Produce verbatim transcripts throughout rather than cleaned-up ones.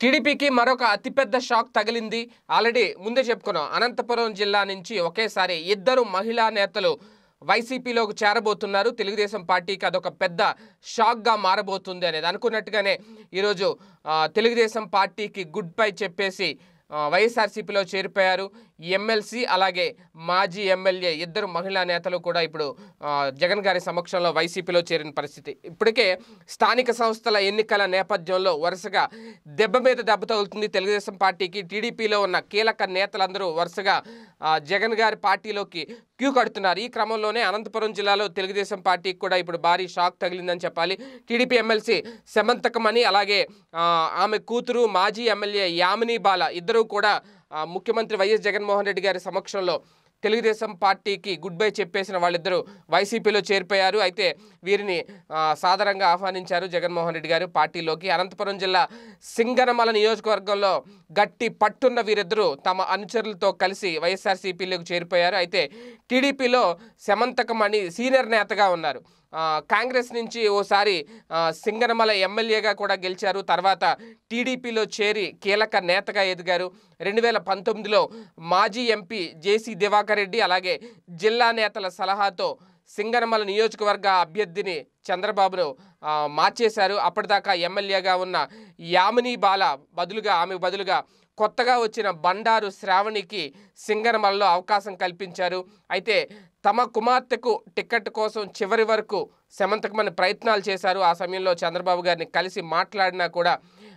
టీడీపీకి మరొక అతిపెద్ద షాక్ తగిలింది. ఆల్రెడీ ముందే చెప్పుకున్నాం, అనంతపురం జిల్లా నుంచి ఒకేసారి ఇద్దరు మహిళా నేతలు వైసీపీలోకి చేరబోతున్నారు. తెలుగుదేశం పార్టీకి అదొక పెద్ద షాక్గా మారబోతుంది అనేది అనుకున్నట్టుగానే ఈరోజు తెలుగుదేశం పార్టీకి గుడ్ బై చెప్పేసి వైఎస్ఆర్సీపీలో చేరిపోయారు. ఎమ్మెల్సీ అలాగే మాజీ ఎమ్మెల్యే ఇద్దరు మహిళా నేతలు కూడా ఇప్పుడు జగన్ గారి సమక్షంలో వైసీపీలో చేరిన పరిస్థితి. ఇప్పటికే స్థానిక సంస్థల ఎన్నికల నేపథ్యంలో వరుసగా దెబ్బ మీద దెబ్బ తగులుతుంది తెలుగుదేశం పార్టీకి. టీడీపీలో ఉన్న కీలక నేతలందరూ వరుసగా జగన్ గారి పార్టీలోకి క్యూ కడుతున్నారు. ఈ క్రమంలోనే అనంతపురం జిల్లాలో తెలుగుదేశం పార్టీకి కూడా ఇప్పుడు భారీ షాక్ తగిలిందని చెప్పాలి. టీడీపీ ఎమ్మెల్సీ సమంతకమణి అలాగే ఆమె కూతురు మాజీ ఎమ్మెల్యే యామిని బాల ఇద్దరు కూడా ముఖ్యమంత్రి వైఎస్ జగన్మోహన్ రెడ్డి గారి సమక్షంలో తెలుగుదేశం పార్టీకి గుడ్ బై చెప్పేసిన వాళ్ళిద్దరూ వైసీపీలో చేరిపోయారు. అయితే వీరిని సాదరంగా ఆహ్వానించారు జగన్మోహన్ రెడ్డి గారు పార్టీలోకి. అనంతపురం జిల్లా సింగనమల నియోజకవర్గంలో గట్టి పట్టున్న వీరిద్దరూ తమ అనుచరులతో కలిసి వైఎస్ఆర్సీపీలోకి చేరిపోయారు. అయితే టీడీపీలో సమంతకమణి సీనియర్ నేతగా ఉన్నారు. కాంగ్రెస్ నుంచి ఓసారి సింగనమల ఎమ్మెల్యేగా కూడా గెలిచారు. తర్వాత టీడీపీలో చేరి కీలక నేతగా ఎదిగారు. రెండు వేల పంతొమ్మిదిలో మాజీ ఎంపీ జేసీ దివాకర్ రెడ్డి అలాగే జిల్లా నేతల సలహాతో సింగనమల నియోజకవర్గ అభ్యర్థిని చంద్రబాబును మార్చేశారు. అప్పటిదాకా ఎమ్మెల్యేగా ఉన్న యామిని బాల బదులుగా ఆమె బదులుగా కొత్తగా వచ్చిన బండారు శ్రావణికి సింగనమలలో అవకాశం కల్పించారు. అయితే తమ కుమార్తెకు టికెట్ కోసం చివరి వరకు సమంతకమణి ప్రయత్నాలు చేశారు. ఆ సమయంలో చంద్రబాబు గారిని కలిసి మాట్లాడినా కూడా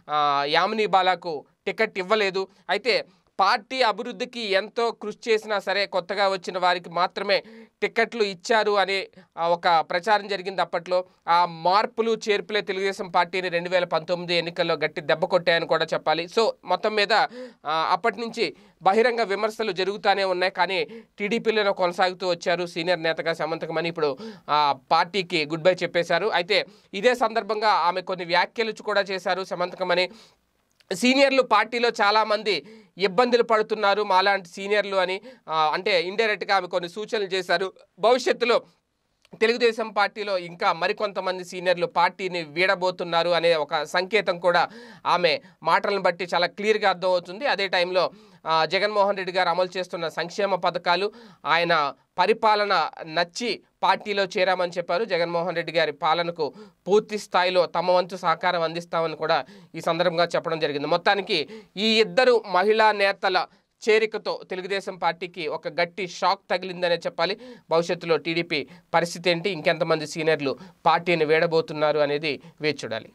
యామిని బాలకు టికెట్ ఇవ్వలేదు. అయితే పార్టీ అభివృద్ధికి ఎంతో కృషి చేసినా సరే కొత్తగా వచ్చిన వారికి మాత్రమే టికెట్లు ఇచ్చారు అనే ఒక ప్రచారం జరిగింది అప్పట్లో. ఆ మార్పులు చేర్పులే తెలుగుదేశం పార్టీని రెండు వేల పంతొమ్మిది ఎన్నికల్లో గట్టి దెబ్బ కొట్టాయని కూడా చెప్పాలి. సో మొత్తం మీద అప్పటి నుంచి బహిరంగ విమర్శలు జరుగుతూనే ఉన్నాయి. కానీ టీడీపీలో కొనసాగుతూ వచ్చారు సీనియర్ నేతగా సమంతకమణి. ఇప్పుడు పార్టీకి గుడ్ బై చెప్పేశారు. అయితే ఇదే సందర్భంగా ఆమె కొన్ని వ్యాఖ్యలు కూడా చేశారు సమంతకమణి. సీనియర్లు పార్టీలో చాలామంది ఇబ్బందులు పడుతున్నారు మాలాంటి సీనియర్లు అని అంటే ఇండైరెక్ట్గా ఆమె కొన్ని సూచనలు చేశారు. భవిష్యత్తులో తెలుగుదేశం పార్టీలో ఇంకా మరికొంతమంది సీనియర్లు పార్టీని వీడబోతున్నారు అనే ఒక సంకేతం కూడా ఆమె మాటలను బట్టి చాలా క్లియర్గా అర్థమవుతుంది. అదే టైంలో జగన్మోహన్ రెడ్డి గారు అమలు చేస్తున్న సంక్షేమ పథకాలు ఆయన పరిపాలన నచ్చి పార్టీలో చేరామని చెప్పారు. జగన్మోహన్ రెడ్డి గారి పాలనకు పూర్తి స్థాయిలో తమ వంతు సహకారం అందిస్తామని కూడా ఈ సందర్భంగా చెప్పడం జరిగింది. మొత్తానికి ఈ ఇద్దరు మహిళా నేతల చేరికతో తెలుగుదేశం పార్టీకి ఒక గట్టి షాక్ తగిలిందనే చెప్పాలి. భవిష్యత్తులో టీడీపీ పరిస్థితి ఏంటి, ఇంకెంతమంది సీనియర్లు పార్టీని వీడబోతున్నారు అనేది వేచి చూడాలి.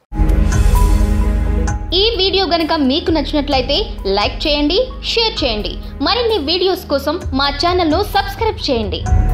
ఈ వీడియో గనుక మీకు నచ్చినట్లయితే లైక్ చేయండి, షేర్ చేయండి. మరిన్ని వీడియోస్ కోసం మా ఛానల్ను సబ్స్క్రైబ్ చేయండి.